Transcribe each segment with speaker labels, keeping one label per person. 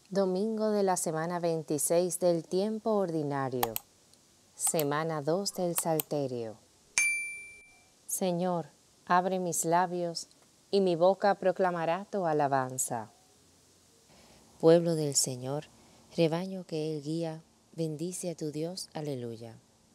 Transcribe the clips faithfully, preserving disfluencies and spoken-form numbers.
Speaker 1: Domingo de la semana veintiséis del tiempo ordinario. Semana dos del Salterio. Señor, abre mis labios, y mi boca proclamará tu alabanza. Pueblo del Señor, rebaño que Él guía, bendice a tu Dios, aleluya.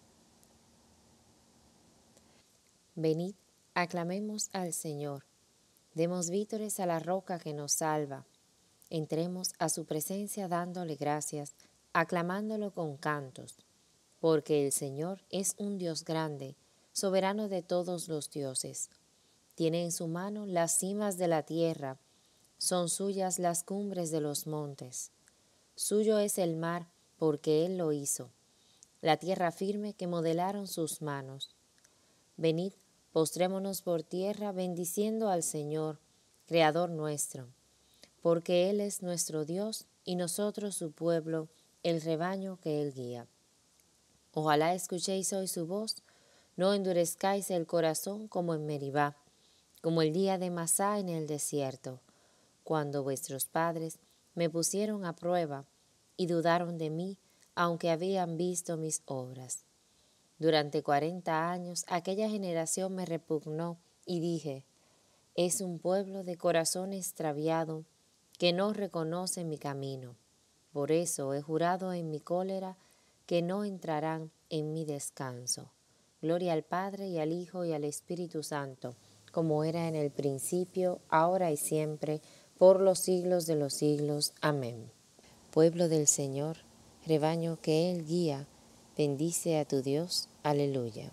Speaker 1: Venid, aclamemos al Señor, demos vítores a la roca que nos salva. Entremos a su presencia dándole gracias, aclamándolo con cantos, porque el Señor es un Dios grande, soberano de todos los dioses. Tiene en su mano las cimas de la tierra, son suyas las cumbres de los montes. Suyo es el mar, porque Él lo hizo, la tierra firme que modelaron sus manos. Venid, postrémonos por tierra, bendiciendo al Señor, Creador nuestro, porque Él es nuestro Dios y nosotros su pueblo, el rebaño que Él guía. Ojalá escuchéis hoy su voz, no endurezcáis el corazón como en Meribá, como el día de Masá en el desierto, cuando vuestros padres me pusieron a prueba y dudaron de mí, aunque habían visto mis obras. Durante cuarenta años aquella generación me repugnó y dije, es un pueblo de corazón extraviado que no reconoce mi camino. Por eso he jurado en mi cólera que no entrarán en mi descanso. Gloria al Padre y al Hijo y al Espíritu Santo, como era en el principio, ahora y siempre, por los siglos de los siglos. Amén. Pueblo del Señor, rebaño que Él guía, bendice a tu Dios. Aleluya.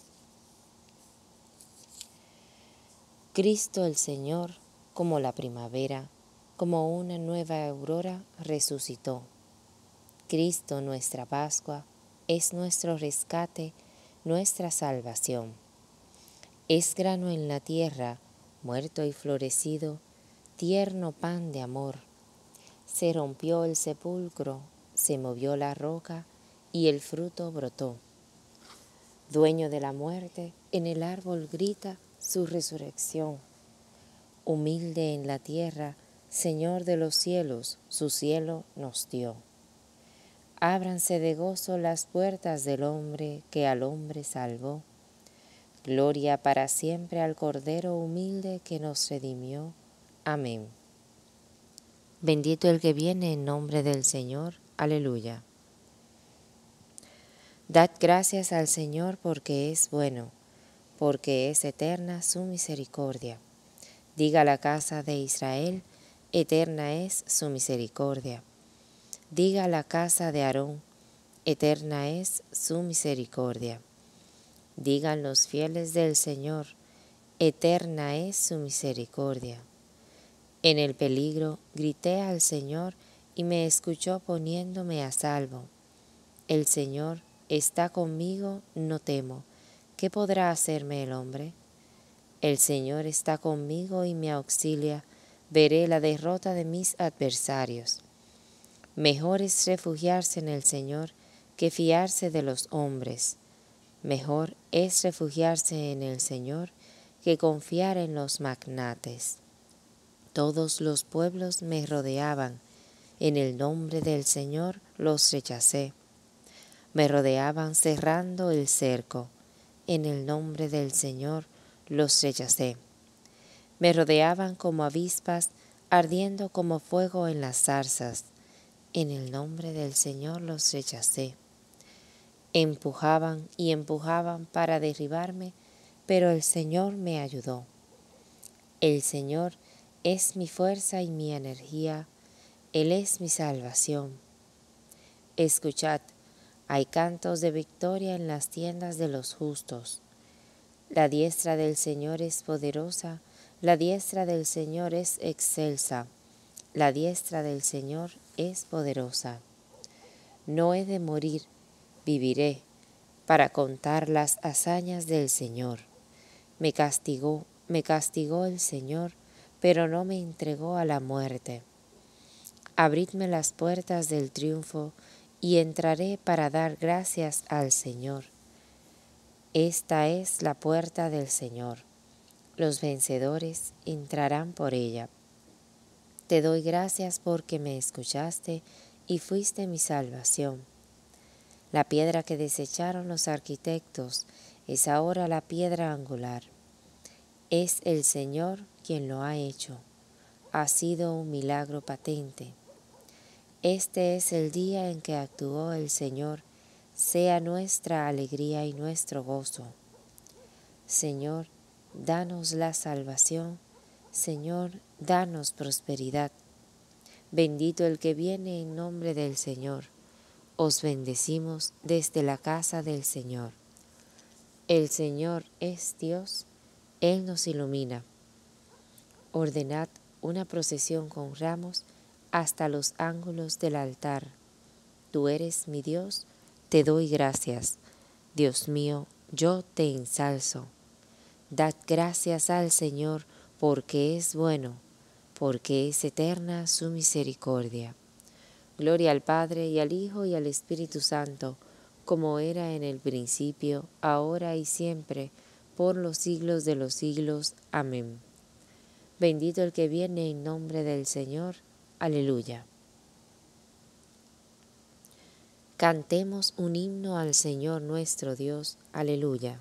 Speaker 1: Cristo el Señor, como la primavera, como una nueva aurora, resucitó. Cristo, nuestra Pascua, es nuestro rescate, nuestra salvación. Es grano en la tierra, muerto y florecido, tierno pan de amor. Se rompió el sepulcro, se movió la roca, y el fruto brotó. Dueño de la muerte, en el árbol grita su resurrección. Humilde en la tierra, Señor de los cielos, su cielo nos dio. Ábranse de gozo las puertas del hombre que al hombre salvó. Gloria para siempre al Cordero humilde que nos redimió. Amén. Bendito el que viene en nombre del Señor. Aleluya. Dad gracias al Señor porque es bueno, porque es eterna su misericordia. Diga la casa de Israel, eterna es su misericordia. Diga la casa de Aarón, eterna es su misericordia. Digan los fieles del Señor, eterna es su misericordia. En el peligro grité al Señor y me escuchó poniéndome a salvo. El Señor está conmigo, no temo. ¿Qué podrá hacerme el hombre? El Señor está conmigo y me auxilia. Veré la derrota de mis adversarios. Mejor es refugiarse en el Señor que fiarse de los hombres. Mejor es refugiarse en el Señor que confiar en los magnates. Todos los pueblos me rodeaban. En el nombre del Señor los rechacé. Me rodeaban cerrando el cerco. En el nombre del Señor los rechacé. Me rodeaban como avispas, ardiendo como fuego en las zarzas. En el nombre del Señor los rechacé. Empujaban y empujaban para derribarme, pero el Señor me ayudó. El Señor es mi fuerza y mi energía, Él es mi salvación. Escuchad, hay cantos de victoria en las tiendas de los justos. La diestra del Señor es poderosa, la diestra del Señor es excelsa, la diestra del Señor es poderosa. No he de morir, viviré, para contar las hazañas del Señor. Me castigó, me castigó el Señor, pero no me entregó a la muerte. Abridme las puertas del triunfo, y entraré para dar gracias al Señor. Esta es la puerta del Señor. Los vencedores entrarán por ella. Te doy gracias porque me escuchaste y fuiste mi salvación. La piedra que desecharon los arquitectos es ahora la piedra angular. Es el Señor quien lo ha hecho. Ha sido un milagro patente. Este es el día en que actuó el Señor, sea nuestra alegría y nuestro gozo. Señor, danos la salvación. Señor, danos prosperidad. Bendito el que viene en nombre del Señor. Os bendecimos desde la casa del Señor. El Señor es Dios, Él nos ilumina. Ordenad una procesión con ramos hasta los ángulos del altar. Tú eres mi Dios, te doy gracias. Dios mío, yo te ensalzo. Dad gracias al Señor porque es bueno, porque es eterna su misericordia. Gloria al Padre y al Hijo y al Espíritu Santo, como era en el principio, ahora y siempre, por los siglos de los siglos. Amén. Bendito el que viene en nombre del Señor. Aleluya. Cantemos un himno al Señor nuestro Dios. Aleluya.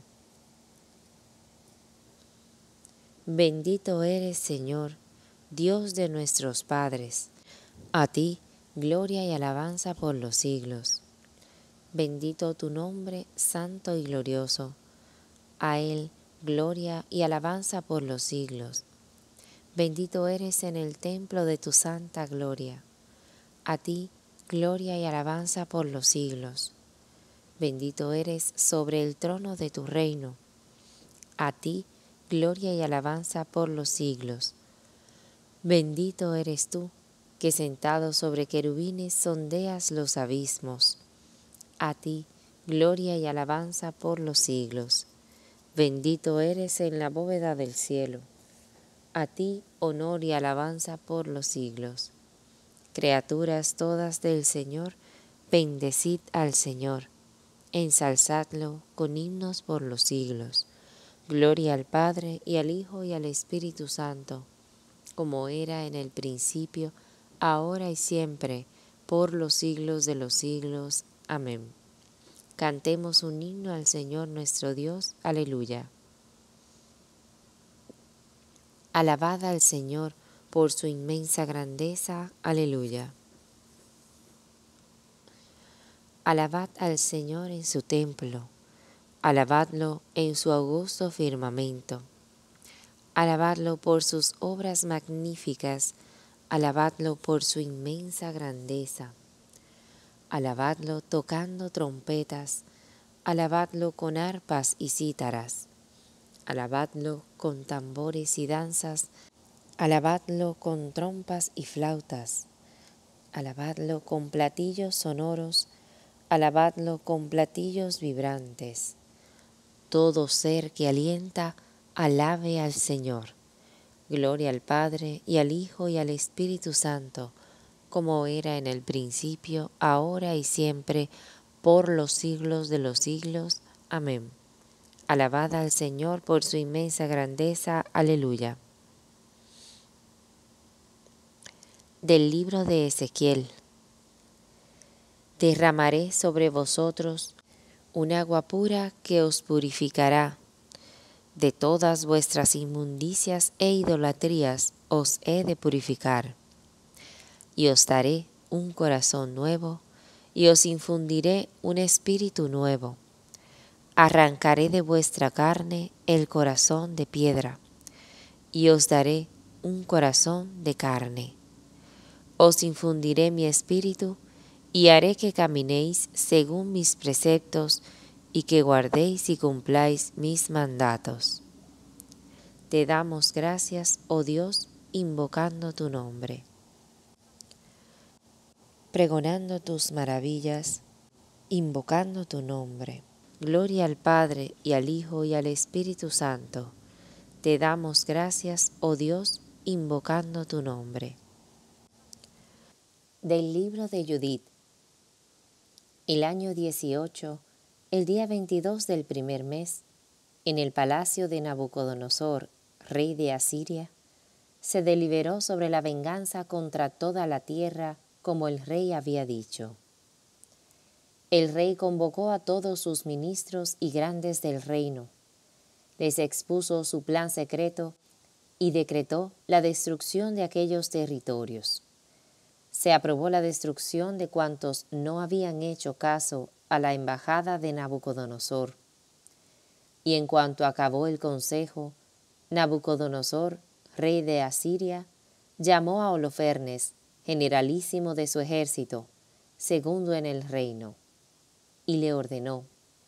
Speaker 1: Bendito eres, Señor, Dios de nuestros padres. A ti, gloria y alabanza por los siglos. Bendito tu nombre, santo y glorioso. A Él, gloria y alabanza por los siglos. Bendito eres en el templo de tu santa gloria. A ti, gloria y alabanza por los siglos. Bendito eres sobre el trono de tu reino. A ti, gloria y alabanza por los siglos. Bendito eres tú, que sentado sobre querubines sondeas los abismos. A ti, gloria y alabanza por los siglos. Bendito eres en la bóveda del cielo. A ti, honor y alabanza por los siglos. Criaturas todas del Señor, bendecid al Señor. Ensalzadlo con himnos por los siglos. Gloria al Padre, y al Hijo, y al Espíritu Santo, como era en el principio, ahora y siempre, por los siglos de los siglos. Amén. Cantemos un himno al Señor nuestro Dios. Aleluya. Alabad al Señor por su inmensa grandeza. Aleluya. Alabad al Señor en su templo. Alabadlo en su augusto firmamento. Alabadlo por sus obras magníficas. Alabadlo por su inmensa grandeza. Alabadlo tocando trompetas. Alabadlo con arpas y cítaras. Alabadlo con tambores y danzas. Alabadlo con trompas y flautas. Alabadlo con platillos sonoros. Alabadlo con platillos vibrantes. Todo ser que alienta, alabe al Señor. Gloria al Padre, y al Hijo, y al Espíritu Santo, como era en el principio, ahora y siempre, por los siglos de los siglos. Amén. Alabad al Señor por su inmensa grandeza. Aleluya. Del libro de Ezequiel. Derramaré sobre vosotros un agua pura que os purificará. De todas vuestras inmundicias e idolatrías os he de purificar. Y os daré un corazón nuevo, y os infundiré un espíritu nuevo. Arrancaré de vuestra carne el corazón de piedra, y os daré un corazón de carne. Os infundiré mi espíritu, y haré que caminéis según mis preceptos, y que guardéis y cumpláis mis mandatos. Te damos gracias, oh Dios, invocando tu nombre. Pregonando tus maravillas, invocando tu nombre. Gloria al Padre, y al Hijo, y al Espíritu Santo. Te damos gracias, oh Dios, invocando tu nombre. Del libro de Judith. El año dieciocho, el día veintidós del primer mes, en el palacio de Nabucodonosor, rey de Asiria, se deliberó sobre la venganza contra toda la tierra, como el rey había dicho. El rey convocó a todos sus ministros y grandes del reino, les expuso su plan secreto y decretó la destrucción de aquellos territorios. Se aprobó la destrucción de cuantos no habían hecho caso a la embajada de Nabucodonosor. Y en cuanto acabó el consejo, Nabucodonosor, rey de Asiria, llamó a Holofernes, generalísimo de su ejército, segundo en el reino, y le ordenó: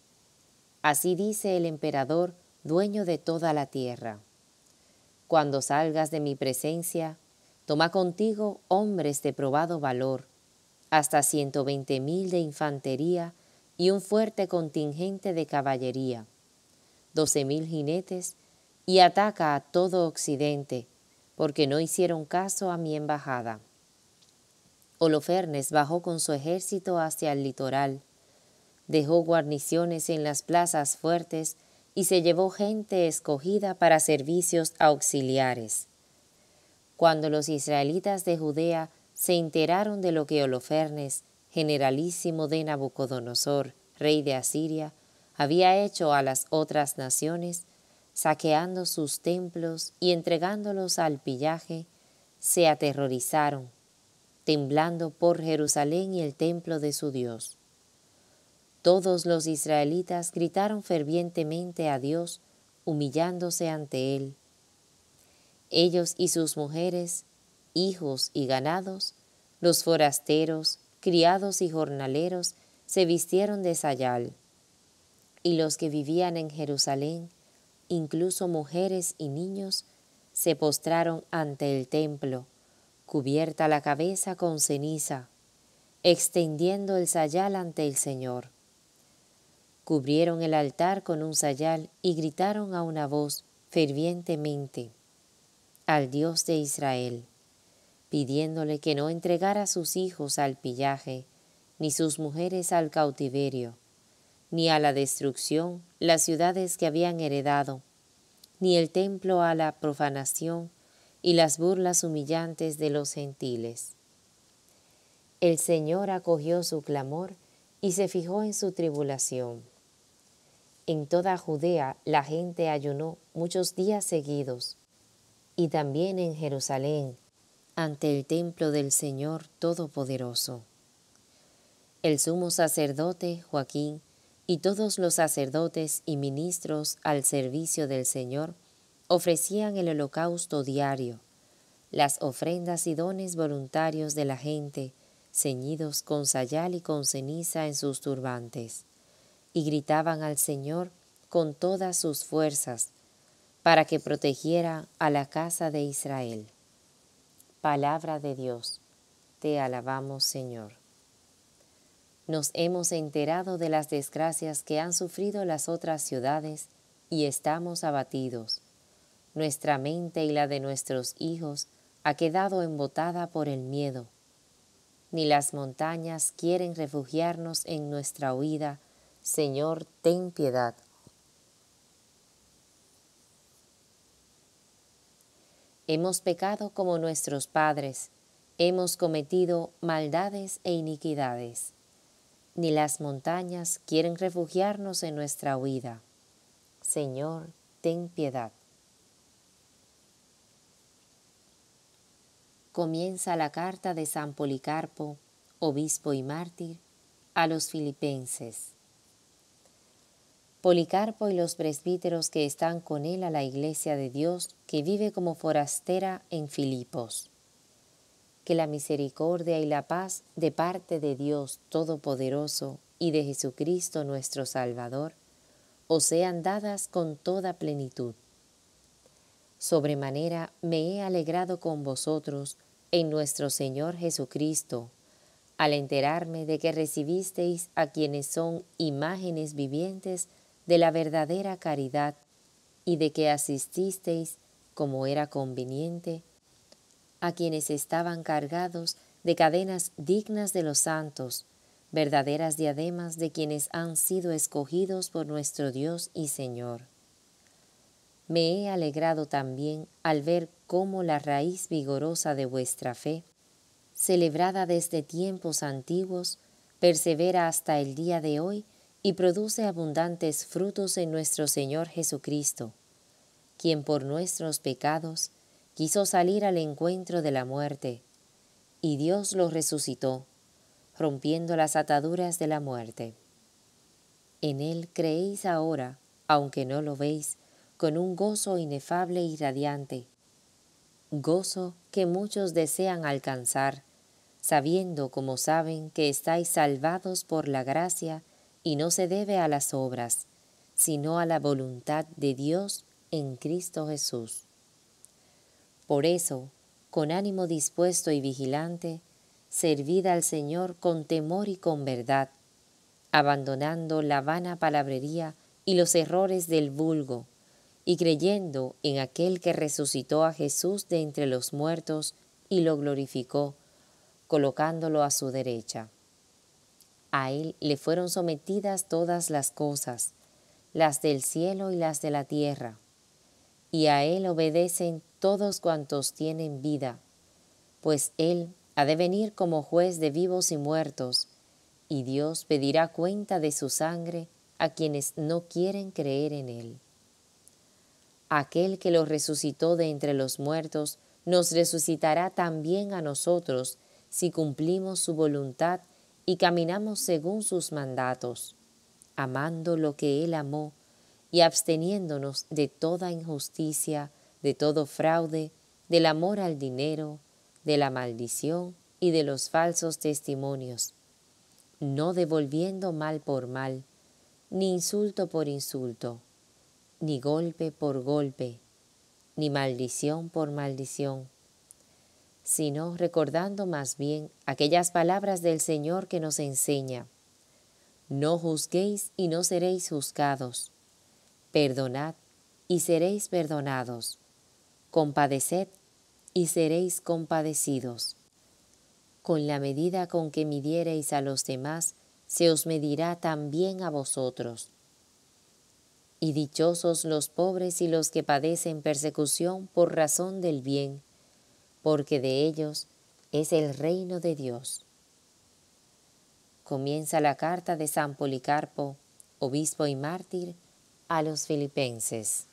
Speaker 1: Así dice el emperador, dueño de toda la tierra: Cuando salgas de mi presencia, toma contigo hombres de probado valor, hasta ciento veinte mil de infantería y un fuerte contingente de caballería, doce mil jinetes, y ataca a todo Occidente, porque no hicieron caso a mi embajada. Holofernes bajó con su ejército hacia el litoral, dejó guarniciones en las plazas fuertes y se llevó gente escogida para servicios auxiliares. Cuando los israelitas de Judea se enteraron de lo que Holofernes, generalísimo de Nabucodonosor, rey de Asiria, había hecho a las otras naciones, saqueando sus templos y entregándolos al pillaje, se aterrorizaron, temblando por Jerusalén y el templo de su Dios. Todos los israelitas gritaron fervientemente a Dios, humillándose ante Él. Ellos y sus mujeres, hijos y ganados, los forasteros, criados y jornaleros, se vistieron de sayal. Y los que vivían en Jerusalén, incluso mujeres y niños, se postraron ante el templo, cubierta la cabeza con ceniza, extendiendo el sayal ante el Señor. Cubrieron el altar con un sayal y gritaron a una voz fervientemente al Dios de Israel, pidiéndole que no entregara sus hijos al pillaje, ni sus mujeres al cautiverio, ni a la destrucción las ciudades que habían heredado, ni el templo a la profanación y las burlas humillantes de los gentiles. El Señor acogió su clamor y se fijó en su tribulación. En toda Judea la gente ayunó muchos días seguidos, y también en Jerusalén, ante el templo del Señor Todopoderoso. El sumo sacerdote Joaquín y todos los sacerdotes y ministros al servicio del Señor ofrecían el holocausto diario, las ofrendas y dones voluntarios de la gente, ceñidos con sayal y con ceniza en sus turbantes, y gritaban al Señor con todas sus fuerzas, para que protegiera a la casa de Israel. Palabra de Dios, te alabamos, Señor. Nos hemos enterado de las desgracias que han sufrido las otras ciudades y estamos abatidos. Nuestra mente y la de nuestros hijos ha quedado embotada por el miedo. Ni las montañas quieren refugiarnos en nuestra huida. Señor, ten piedad. Hemos pecado como nuestros padres, hemos cometido maldades e iniquidades. Ni las montañas quieren refugiarnos en nuestra huida. Señor, ten piedad. Comienza la carta de San Policarpo, obispo y mártir, a los filipenses. Policarpo y los presbíteros que están con él a la iglesia de Dios que vive como forastera en Filipos. Que la misericordia y la paz de parte de Dios Todopoderoso y de Jesucristo nuestro Salvador os sean dadas con toda plenitud. Sobremanera me he alegrado con vosotros en nuestro Señor Jesucristo, al enterarme de que recibisteis a quienes son imágenes vivientes de la verdadera caridad y de que asististeis, como era conveniente, a quienes estaban cargados de cadenas dignas de los santos, verdaderas diademas de quienes han sido escogidos por nuestro Dios y Señor. Me he alegrado también al ver cómo la raíz vigorosa de vuestra fe, celebrada desde tiempos antiguos, persevera hasta el día de hoy y produce abundantes frutos en nuestro Señor Jesucristo, quien por nuestros pecados quiso salir al encuentro de la muerte, y Dios lo resucitó, rompiendo las ataduras de la muerte. En Él creéis ahora, aunque no lo veis, con un gozo inefable y radiante, gozo que muchos desean alcanzar, sabiendo como saben que estáis salvados por la gracia y no se debe a las obras, sino a la voluntad de Dios en Cristo Jesús. Por eso, con ánimo dispuesto y vigilante, servid al Señor con temor y con verdad, abandonando la vana palabrería y los errores del vulgo, y creyendo en aquel que resucitó a Jesús de entre los muertos y lo glorificó, colocándolo a su derecha. A él le fueron sometidas todas las cosas, las del cielo y las de la tierra, y a él obedecen todos cuantos tienen vida, pues él ha de venir como juez de vivos y muertos, y Dios pedirá cuenta de su sangre a quienes no quieren creer en él. Aquel que lo resucitó de entre los muertos, nos resucitará también a nosotros si cumplimos su voluntad y caminamos según sus mandatos, amando lo que Él amó y absteniéndonos de toda injusticia, de todo fraude, del amor al dinero, de la maldición y de los falsos testimonios, no devolviendo mal por mal, ni insulto por insulto, ni golpe por golpe, ni maldición por maldición, sino recordando más bien aquellas palabras del Señor que nos enseña: no juzguéis y no seréis juzgados, perdonad y seréis perdonados, compadeced y seréis compadecidos. Con la medida con que midiereis a los demás, se os medirá también a vosotros. Y dichosos los pobres y los que padecen persecución por razón del bien, porque de ellos es el reino de Dios. Comienza la carta de San Policarpo, obispo y mártir, a los filipenses.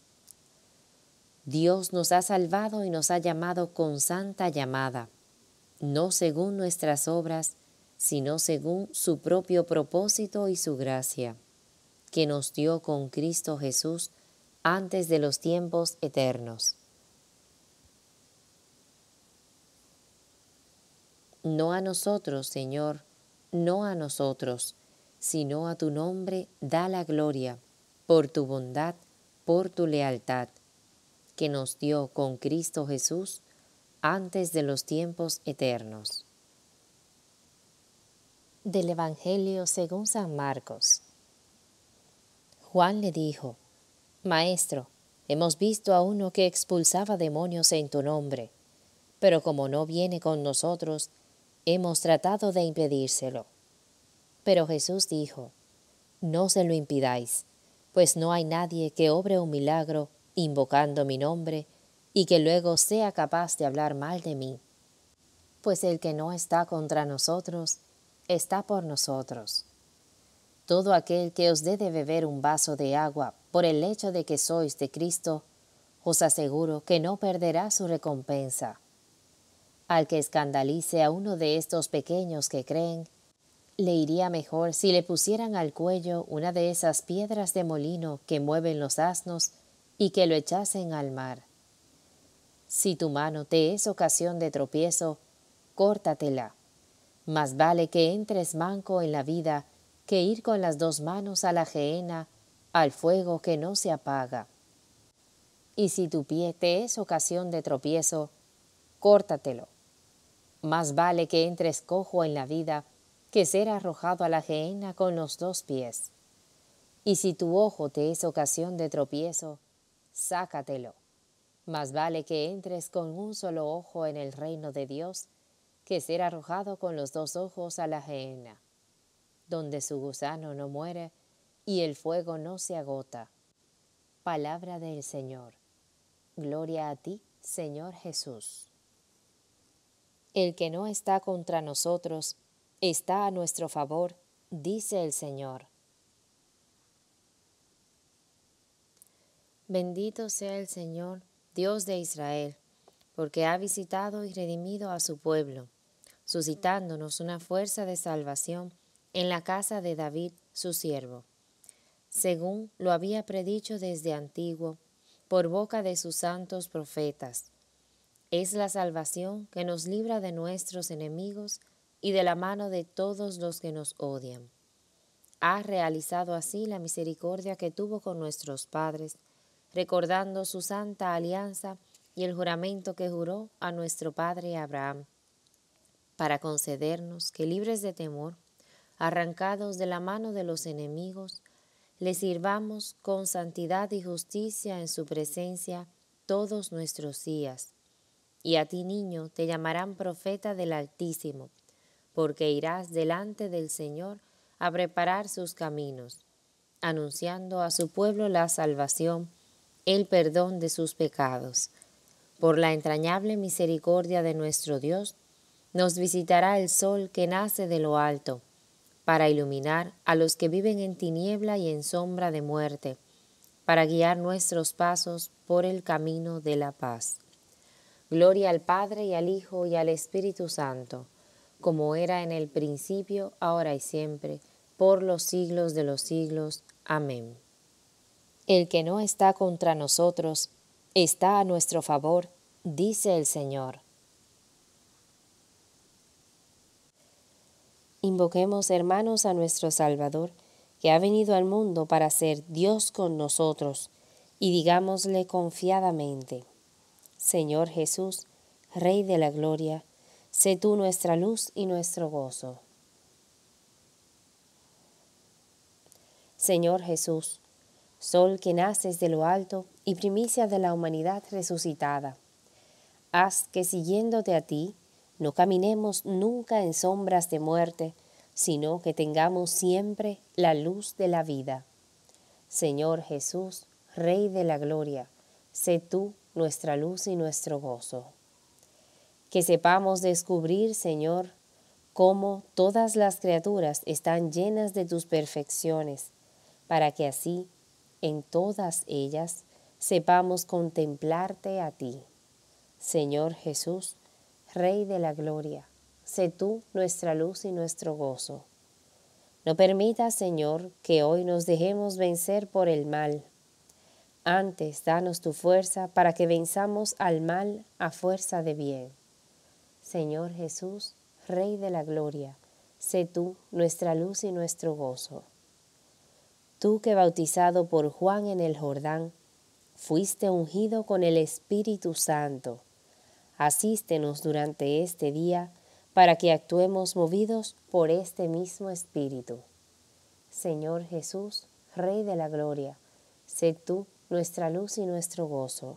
Speaker 1: Dios nos ha salvado y nos ha llamado con santa llamada, no según nuestras obras, sino según su propio propósito y su gracia, que nos dio con Cristo Jesús antes de los tiempos eternos. No a nosotros, Señor, no a nosotros, sino a tu nombre da la gloria, por tu bondad, por tu lealtad, que nos dio con Cristo Jesús antes de los tiempos eternos. Del Evangelio según San Marcos. Juan le dijo: Maestro, hemos visto a uno que expulsaba demonios en tu nombre, pero como no viene con nosotros, hemos tratado de impedírselo. Pero Jesús dijo: No se lo impidáis, pues no hay nadie que obre un milagro invocando mi nombre y que luego sea capaz de hablar mal de mí. Pues el que no está contra nosotros, está por nosotros. Todo aquel que os dé de beber un vaso de agua por el hecho de que sois de Cristo, os aseguro que no perderá su recompensa. Al que escandalice a uno de estos pequeños que creen, le iría mejor si le pusieran al cuello una de esas piedras de molino que mueven los asnos y que lo echasen al mar. Si tu mano te es ocasión de tropiezo, córtatela. Más vale que entres manco en la vida que ir con las dos manos a la gehenna, al fuego que no se apaga. Y si tu pie te es ocasión de tropiezo, córtatelo. Más vale que entres cojo en la vida que ser arrojado a la gehenna con los dos pies. Y si tu ojo te es ocasión de tropiezo, sácatelo. Más vale que entres con un solo ojo en el reino de Dios que ser arrojado con los dos ojos a la gehenna, donde su gusano no muere y el fuego no se agota. Palabra del Señor. Gloria a ti, Señor Jesús. El que no está contra nosotros, está a nuestro favor, dice el Señor. Bendito sea el Señor, Dios de Israel, porque ha visitado y redimido a su pueblo, suscitándonos una fuerza de salvación en la casa de David, su siervo, según lo había predicho desde antiguo, por boca de sus santos profetas. Es la salvación que nos libra de nuestros enemigos y de la mano de todos los que nos odian. Ha realizado así la misericordia que tuvo con nuestros padres, recordando su santa alianza y el juramento que juró a nuestro padre Abraham, para concedernos que, libres de temor, arrancados de la mano de los enemigos, le sirvamos con santidad y justicia en su presencia todos nuestros días. Y a ti, niño, te llamarán profeta del Altísimo, porque irás delante del Señor a preparar sus caminos, anunciando a su pueblo la salvación, el perdón de sus pecados. Por la entrañable misericordia de nuestro Dios, nos visitará el sol que nace de lo alto, para iluminar a los que viven en tiniebla y en sombra de muerte, para guiar nuestros pasos por el camino de la paz. Gloria al Padre y al Hijo y al Espíritu Santo, como era en el principio, ahora y siempre, por los siglos de los siglos. Amén. El que no está contra nosotros, está a nuestro favor, dice el Señor. Invoquemos, hermanos, a nuestro Salvador, que ha venido al mundo para ser Dios con nosotros, y digámosle confiadamente: Señor Jesús, Rey de la Gloria, sé tú nuestra luz y nuestro gozo. Señor Jesús, Sol que naces de lo alto y primicia de la humanidad resucitada, haz que siguiéndote a ti, no caminemos nunca en sombras de muerte, sino que tengamos siempre la luz de la vida. Señor Jesús, Rey de la Gloria, sé tú nuestra luz y nuestro gozo. Que sepamos descubrir, Señor, cómo todas las criaturas están llenas de tus perfecciones, para que así, en todas ellas, sepamos contemplarte a ti. Señor Jesús, Rey de la Gloria, sé tú nuestra luz y nuestro gozo. No permitas, Señor, que hoy nos dejemos vencer por el mal. Antes, danos tu fuerza para que venzamos al mal a fuerza de bien. Señor Jesús, Rey de la Gloria, sé tú nuestra luz y nuestro gozo. Tú que, bautizado por Juan en el Jordán, fuiste ungido con el Espíritu Santo, asístenos durante este día para que actuemos movidos por este mismo Espíritu. Señor Jesús, Rey de la Gloria, sé tú nuestra luz y nuestro gozo.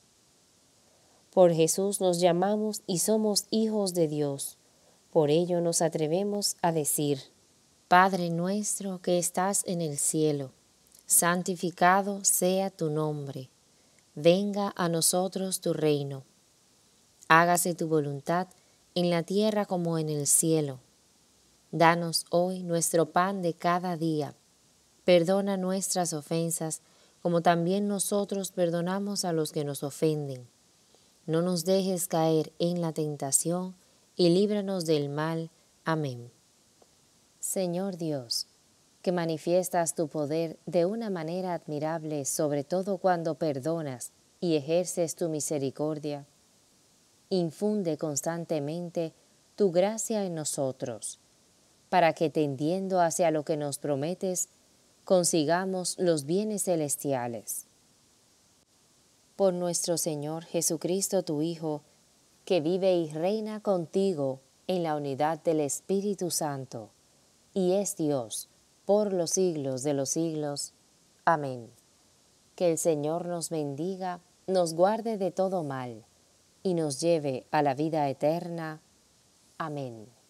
Speaker 1: Por Jesús nos llamamos y somos hijos de Dios. Por ello nos atrevemos a decir: Padre nuestro que estás en el cielo, santificado sea tu nombre. Venga a nosotros tu reino. Hágase tu voluntad en la tierra como en el cielo. Danos hoy nuestro pan de cada día. Perdona nuestras ofensas, como también nosotros perdonamos a los que nos ofenden. No nos dejes caer en la tentación, y líbranos del mal. Amén. Señor Dios, que manifiestas tu poder de una manera admirable, sobre todo cuando perdonas y ejerces tu misericordia, infunde constantemente tu gracia en nosotros, para que, tendiendo hacia lo que nos prometes, consigamos los bienes celestiales. Por nuestro Señor Jesucristo, tu Hijo, que vive y reina contigo en la unidad del Espíritu Santo, y es Dios por los siglos de los siglos. Amén. Que el Señor nos bendiga, nos guarde de todo mal, y nos lleve a la vida eterna. Amén.